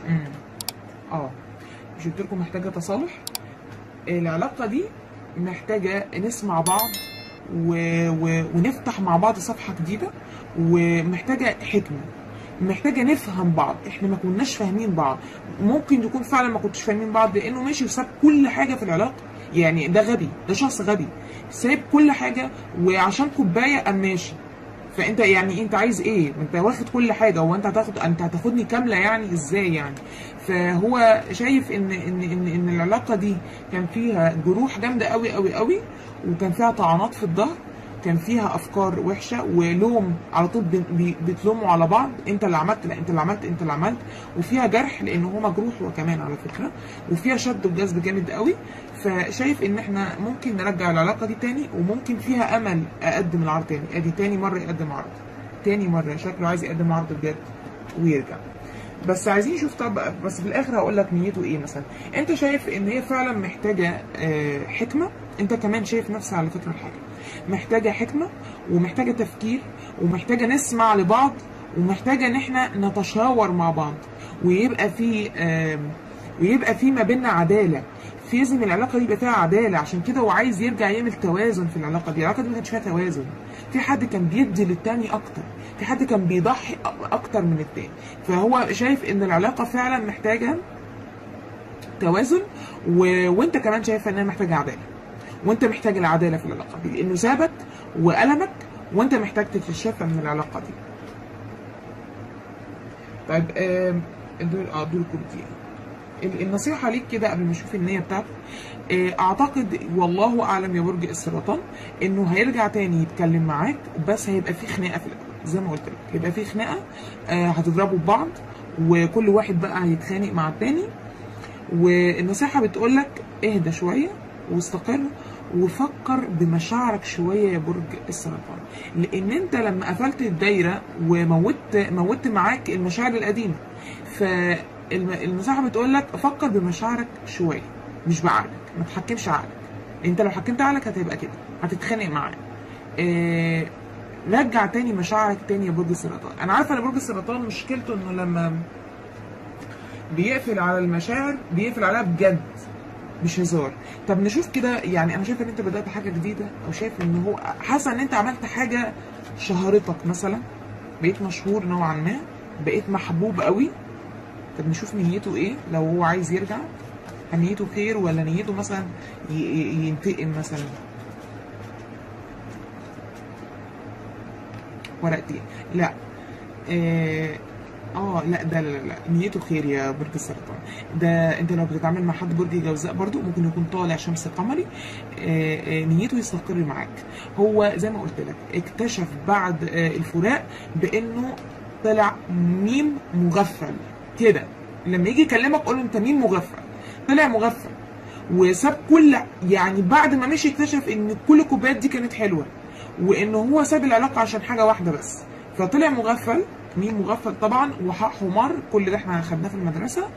امم اه مش قلت لكم محتاجه تصالح؟ العلاقه دي محتاجه نسمع بعض ونفتح مع بعض صفحه جديده، ومحتاجه حكمه، محتاجه نفهم بعض. احنا ما كناش فاهمين بعض، ممكن يكون فعلا ما كنتش فاهمين بعض لانه ماشي وساب كل حاجه في العلاقه. يعني ده غبي، ده شخص غبي سايب كل حاجه وعشان كوبايه قام ماشي. فانت يعني انت عايز ايه؟ انت واخد كل حاجه، هو انت هتاخدني كامله يعني؟ ازاي يعني؟ فهو شايف ان العلاقه دي كان فيها جروح جامده قوي قوي قوي، وكان فيها طعنات في الظهر، كان فيها افكار وحشه ولوم على طول، بتلوموا على بعض، انت اللي عملت، لا انت اللي عملت، انت اللي عملت. وفيها جرح لان هو مجروح هو كمان على فكره، وفيها شد وجذب جامد قوي. فشايف ان احنا ممكن نرجع العلاقه دي تاني، وممكن فيها امل اقدم العرض تاني. ادي تاني مره يقدم عرض، تاني مره شكله عايز يقدم عرض بجد ويرجع. بس عايزين نشوف. طب بس في الاخر هقول لك نيته ايه. مثلا انت شايف ان هي فعلا محتاجه حكمه، انت كمان شايف نفسها على فكره الحاجه محتاجه حكمه، ومحتاجه تفكير، ومحتاجه نسمع لبعض، ومحتاجه ان احنا نتشاور مع بعض، ويبقى في ما بيننا عداله. في لازم العلاقه دي يبقى فيها عداله. عشان كده هو عايز يرجع يعمل توازن في العلاقه دي. العلاقه دي ما كانش فيها توازن، في حد كان بيدي للتاني اكتر، في حد كان بيضحي اكتر من التاني. فهو شايف ان العلاقه فعلا محتاجه توازن، وانت كمان شايف انها محتاجه عداله، وانت محتاج العداله في العلاقه دي لانه سابك وألمك، وانت محتاج تتشافى من العلاقه دي. طيب دول كروتين. النصيحة ليك كده قبل ما اشوف النية بتاعته، اعتقد والله اعلم يا برج السرطان انه هيرجع تاني يتكلم معاك، بس هيبقى في خناقة في الاول زي ما قلت لك، هيبقى في خناقة، هتضربوا ببعض وكل واحد بقى هيتخانق مع التاني. والنصيحة بتقول لك اهدى شوية واستقر وفكر بمشاعرك شوية يا برج السرطان، لان انت لما قفلت الدايرة وموتت معاك المشاعر القديمة، فالنصيحة بتقول لك فكر بمشاعرك شوية مش بعقلك، ما تحكمش عقلك. انت لو حكمت عقلك هتبقى كده، هتتخانق معاه. رجع تاني مشاعرك تاني يا برج السرطان. انا عارفة ان برج السرطان مشكلته انه لما بيقفل على المشاعر بيقفل عليها بجد مش هزار. طب نشوف كده. يعني انا شايف ان انت بدأت حاجة جديدة، او شايف ان هو حاسة ان انت عملت حاجة شهرتك مثلا، بقيت مشهور نوعا ما، بقيت محبوب قوي. طب نشوف نيته ايه لو هو عايز يرجع. نيته خير ولا نيته مثلا ينتقم مثلا؟ ورقتين. لا لا ده لا نيته خير يا برج السرطان. ده انت لو بتتعامل مع حد برج جوزاء برضو ممكن يكون طالع شمس قمري، نيته يستقر معاك. هو زي ما قلت لك اكتشف بعد الفراق بانه طلع ميم مغفل كده. لما يجي يكلمك قول له انت ميم مغفل. طلع مغفل وساب كل، يعني بعد ما مشي اكتشف ان كل الكوبايات دي كانت حلوه، وان هو ساب العلاقه عشان حاجه واحده بس. فطلع مغفل، مين مغفل طبعا، وحق حمار، كل ده احنا خدناه في المدرسه.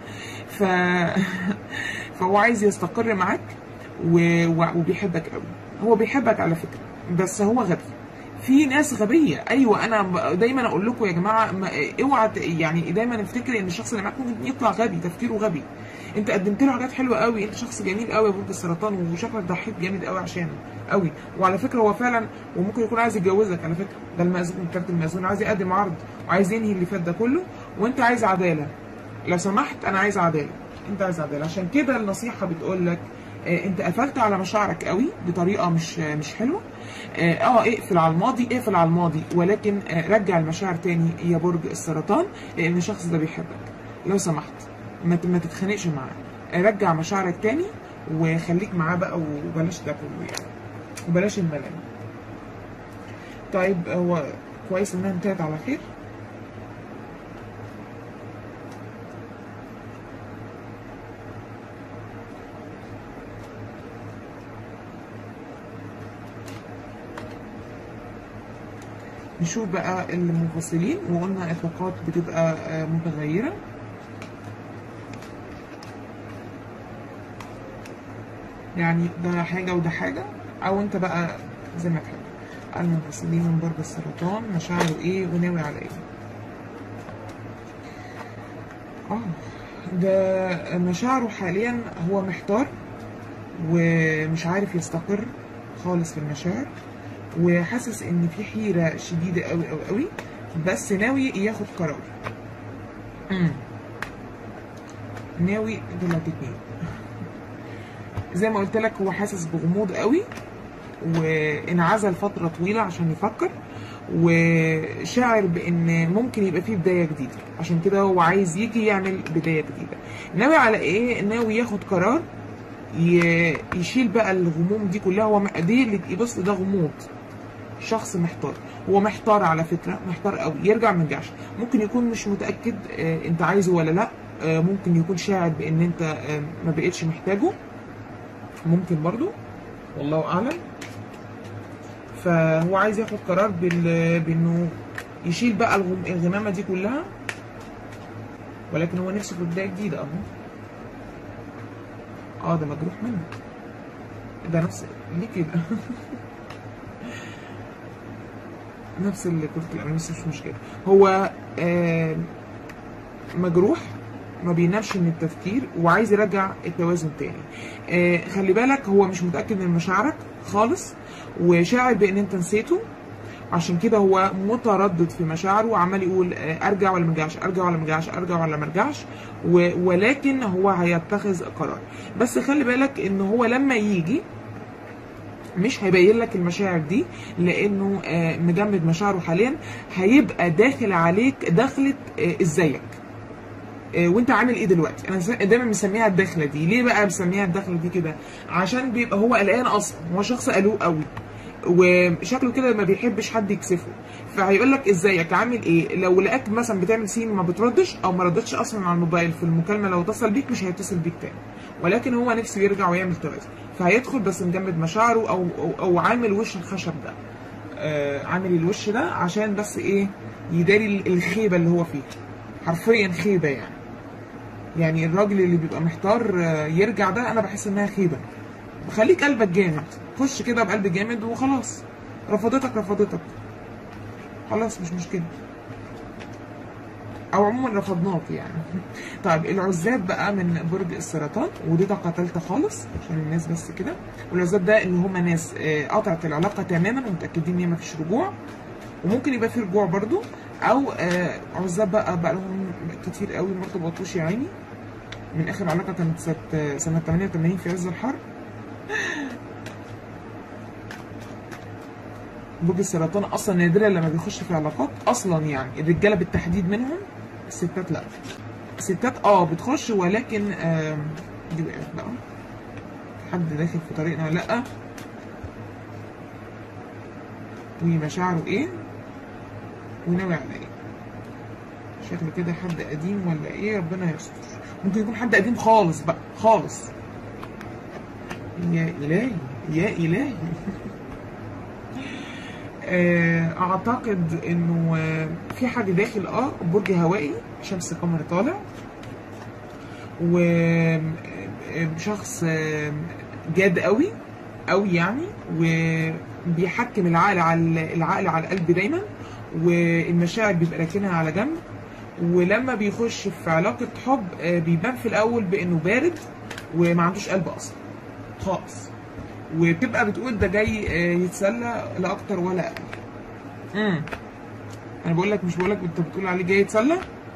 فهو عايز يستقر معاك وبيحبك قوي. هو بيحبك على فكره، بس هو غبي. في ناس غبيه، ايوه. انا دايما اقول لكم يا جماعه اوعى يعني دايما افتكر ان الشخص اللي معاك ممكن يطلع غبي، تفكيره غبي. انت قدمت له حاجات حلوه قوي، انت شخص جميل قوي يا برج السرطان، وشكلك ضحيت جامد قوي عشانه قوي. وعلى فكره هو فعلا وممكن يكون عايز يتجوزك على فكره. ده المأذون، كارت المأذون، عايز يقدم عرض وعايز ينهي اللي فات ده كله، وانت عايز عداله. لو سمحت انا عايز عداله، انت عايز عداله. عشان كده النصيحه بتقول لك انت قفلت على مشاعرك قوي بطريقه مش حلوه. اقفل على الماضي، اقفل على الماضي، ولكن رجع المشاعر تاني يا برج السرطان، لان الشخص ده بيحبك. لو سمحت ما تتخانقش معاه، رجع مشاعرك تاني وخليك معاه بقى، وبلاش ده كله يعني، وبلاش الملام. طيب هو كويس انها انتهت على خير. نشوف بقى المنفصلين، وقلنا الطاقات بتبقى متغيرة. يعني ده حاجة وده حاجة، أو أنت بقى زي ما تحب. المنفصلين من برج السرطان مشاعره إيه وناوي على إيه؟ ده مشاعره حاليا هو محتار ومش عارف يستقر خالص في المشاعر، وحاسس ان في حيرة شديدة قوي قوي قوي، بس ناوي ياخد قرار. ناوي دلوقتي اتنين. زي ما قلت لك هو حاسس بغموض قوي، وانعزل فترة طويلة عشان يفكر، وشاعر بان ممكن يبقى فيه بداية جديدة، عشان كده هو عايز يجي يعمل بداية جديدة. ناوي على ايه؟ ناوي ياخد قرار يشيل بقى الغموم دي كلها. هو دي اللي بص، ده غموض، شخص محتار. هو محتار على فكرة، محتار قوي، يرجع ما يرجعش. ممكن يكون مش متأكد انت عايزه ولا لا، ممكن يكون شاعر بان انت ما بقتش محتاجه، ممكن برضو، والله اعلم. فهو عايز ياخد قرار بانه يشيل بقى الغمامة دي كلها، ولكن هو نفسه في بداية جديدة اهو. ده مجروح منه، ده نفس ليه كده؟ نفس اللي كنت الأمام، بس مش مشكلة. هو مجروح، ما بينامش من التفكير، وعايز يرجع التوازن تاني. خلي بالك هو مش متأكد من مشاعرك خالص، وشاعر بان انت نسيته، عشان كده هو متردد في مشاعره، وعمال يقول ارجع ولا مرجعش، ارجع ولا مرجعش، ارجع ولا مرجعش، ولكن هو هيتخذ قرار. بس خلي بالك ان هو لما يجي مش هيبين لك المشاعر دي، لانه مجمد مشاعره حاليا، هيبقى داخل عليك دخلة ازيك وانت عامل ايه دلوقتي. انا دايما مسميها الدخله دي. ليه بقى مسميها الدخله دي كده؟ عشان بيبقى هو قلقان اصلا، هو شخص قلوق قوي، وشكله كده ما بيحبش حد يكسفه، فهيقول لك ازيك عامل ايه. لو لقاك مثلا بتعمل سين ما بتردش، او ما ردتش اصلا على الموبايل في المكالمه، لو اتصل بيك مش هيتصل بيك تاني، ولكن هو نفسه يرجع ويعمل توازن، فهيدخل بس مجمد مشاعره، او عامل وش الخشب ده، عامل الوش ده عشان بس ايه، يداري الخيبه اللي هو فيها، حرفيا خيبه يعني الراجل اللي بيبقى محتار يرجع ده، انا بحس انها خيبه. خليك قلبك جامد، خش كده بقلب جامد وخلاص، رفضتك خلاص مش مشكله، او عموما رفضناك يعني. طيب العزاب بقى من برج السرطان، ودي طاقه ثالثه خالص عشان الناس بس كده. والعزاب ده ان هم ناس قطعت العلاقه تماما ومتاكدين ان مفيش رجوع، وممكن يبقى في رجوع برضو، او عزاب بقى لهم كتير قوي ما ارتبطوش يا عيني، من اخر علاقه كانت سنه 88 في عز الحرب. برج السرطان اصلا نادرا لما بيخش في علاقات اصلا، يعني الرجاله بالتحديد منهم، الستات لا. الستات بتخش، ولكن دي وقعت بقى، حد داخل في طريقنا ولا لا، ومشاعره ايه، وناوي على ايه. شكل كده حد قديم ولا ايه، ربنا يستر. ممكن يكون حد قديم خالص بقى، خالص. يا الهي يا الهي. اعتقد انه في حد داخل برج هوائي، شمس قمر طالع، وشخص جاد قوي يعني، وبيحكم العقل على القلب دايما، والمشاعر بيبقى راكنها على جنب. ولما بيخش في علاقة حب بيبان في الأول بإنه بارد وما عندوش قلب أصلا خالص، وبتبقى بتقول ده جاي يتسلى لا أكتر ولا أقل. أنا بقول لك، مش بقول لك أنت بتقول عليه جاي يتسلى.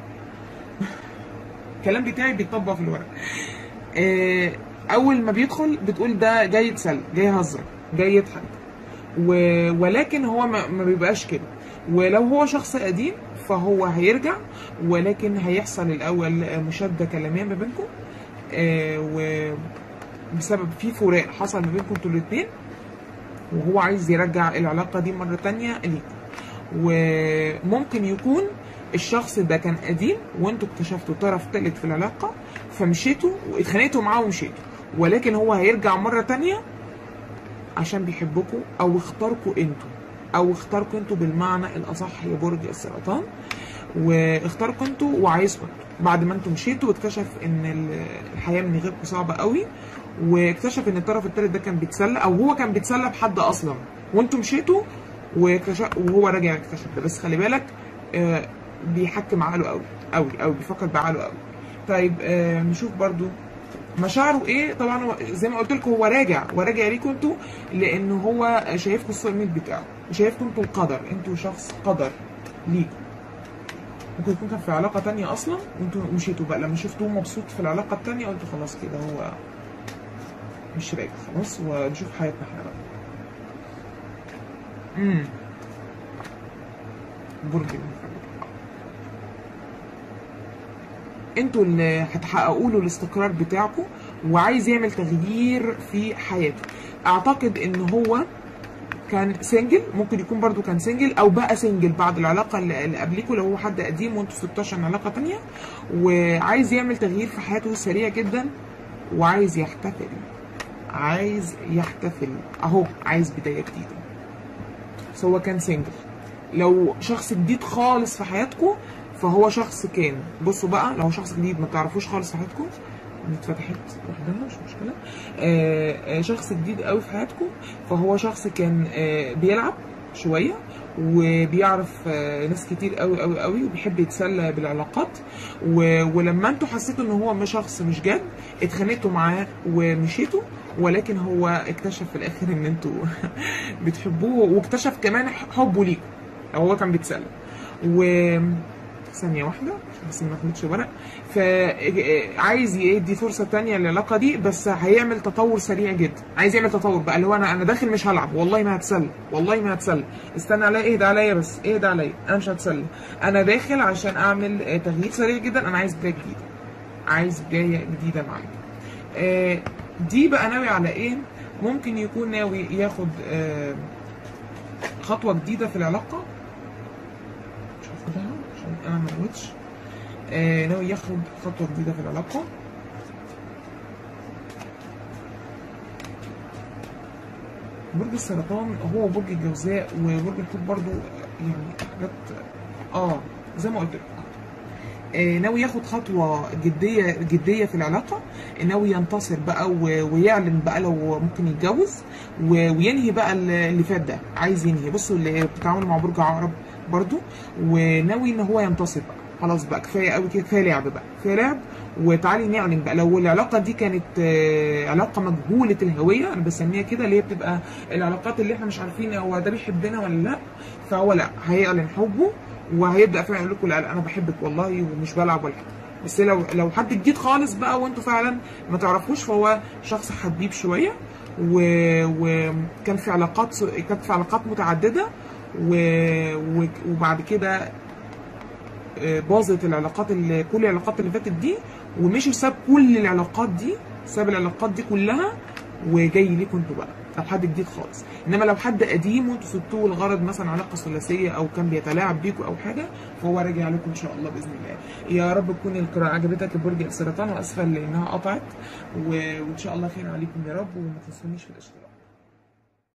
الكلام بتاعي بيتطبق في الورق. أول ما بيدخل بتقول ده جاي يتسلى، جاي يهزر، جاي يضحك، ولكن هو ما بيبقاش كده. ولو هو شخص قديم فهو هيرجع، ولكن هيحصل الاول مشاده كلاميه ما بينكم، وبسبب في فراق حصل ما بينكم انتوا الاثنين، وهو عايز يرجع العلاقه دي مره ثانيه ليكم. وممكن يكون الشخص ده كان قديم، وانتوا اكتشفتوا طرف ثالث في العلاقه، فمشيتوا واتخانقتوا معاه ومشيتوا، ولكن هو هيرجع مره ثانيه عشان بيحبكم، او اختاركم انتوا بالمعنى الاصح يا برج السرطان، واختاركم انتوا وعايزكم انتوا، بعد ما انتوا مشيتوا واكتشف ان الحياه من غيركم صعبه قوي، واكتشف ان الطرف الثالث ده كان بيتسلى، او هو كان بيتسلى بحد اصلا وانتوا مشيتوا، وهو راجع اكتشف ده. بس خلي بالك بيحكم عقله قوي، بيفكر بعقله قوي، طيب نشوف برضو مشاعره ايه. طبعا هو زي ما قلت لكم هو راجع ليكم انتوا، لان هو شايفكم السوق الميت بتاعه، شايفكم انتوا القدر، انتوا شخص قدر ليكم. ممكن يكون كان في علاقه تانية اصلا وانتوا مشيتوا بقى، لما شفتوه مبسوط في العلاقه التانية قلتوا خلاص كده هو مش راجع خلاص ونشوف حياتنا احنا بقى. برج المثلث، انتوا اللي هتحققوا له الاستقرار بتاعكم، وعايز يعمل تغيير في حياته. اعتقد ان هو كان سنجل، ممكن يكون برضو كان سنجل او بقى سنجل بعد العلاقه اللي قبليكوا، لو هو حد قديم وانتوا 16 علاقه تانية، وعايز يعمل تغيير في حياته سريع جدا، وعايز يحتفل، اهو عايز بدايه جديده. بس هو كان سنجل. لو شخص جديد خالص في حياتكم فهو شخص كان، بصوا بقى لو شخص جديد ما تعرفوش خالص في حياتكم، اتفتحت لوحدها مش مشكله، شخص جديد قوي في حياتكم فهو شخص كان بيلعب شويه وبيعرف ناس كتير قوي قوي قوي، وبيحب يتسلى بالعلاقات، ولما انتوا حسيتوا ان هو شخص مش جاد اتخانقتوا معاه ومشيتوا، ولكن هو اكتشف في الاخر ان انتوا بتحبوه، واكتشف كمان حبه ليكم او هو كان بيتسلى. ثانية واحدة بس ما اخدتش ورق. فعايز يدي فرصة تانية للعلاقة دي، بس هيعمل تطور سريع جدا، عايز يعمل تطور بقى اللي هو انا داخل مش هلعب، والله ما هتسلى، استنى عليا، اهدى عليا بس، اهدى عليا، انا مش هتسلى، انا داخل عشان اعمل تغيير سريع جدا، انا عايز بداية جديدة، معايا. دي بقى ناوي على ايه؟ ممكن يكون ناوي ياخد خطوة جديدة في العلاقة، مش هاخدها عشان انا ما نويتش. ناوي ياخد خطوة جديدة في العلاقة. برج السرطان هو برج الجوزاء وبرج الحوت برضو، يعني حاجات زي ما قلت لكم. ناوي ياخد خطوة جدية في العلاقة، ناوي ينتصر بقى ويعلن بقى لو ممكن يتجوز، وينهي بقى اللي فات ده، عايز ينهي. بصوا اللي بتتعاملوا مع برج عقرب برضو، وناوي ان هو ينتصر بقى، خلاص بقى كفايه قوي كده، كفايه لعب بقى، كفايه لعب، وتعالي نعلن بقى. لو العلاقه دي كانت علاقه مجهوله الهويه، انا بسميها كده، اللي هي بتبقى العلاقات اللي احنا مش عارفين هو ده بيحبنا ولا لا، فهو لا، هيعلن حبه وهيبدا فعلا يقول لكم لا انا بحبك والله ومش بلعب ولا حاجه. بس لو حد جديد خالص بقى وانتوا فعلا ما تعرفوش، فهو شخص حبيب شويه، وكان في علاقات متعدده، وبعد كده باظت كل العلاقات اللي فاتت دي، ومشي ساب كل العلاقات دي، ساب العلاقات دي كلها وجاي ليكم انتوا بقى، لو حد جديد خالص. انما لو حد قديم وانتوا سبتوه الغرض مثلا علاقه ثلاثيه او كان بيتلاعب بيكم او حاجه، فهو راجع لكم ان شاء الله باذن الله. يا رب تكون القراءه عجبتك يا برج السرطان، واسفه لانها قطعت، وان شاء الله خير عليكم يا رب، وما تنسونيش في الاشتراك.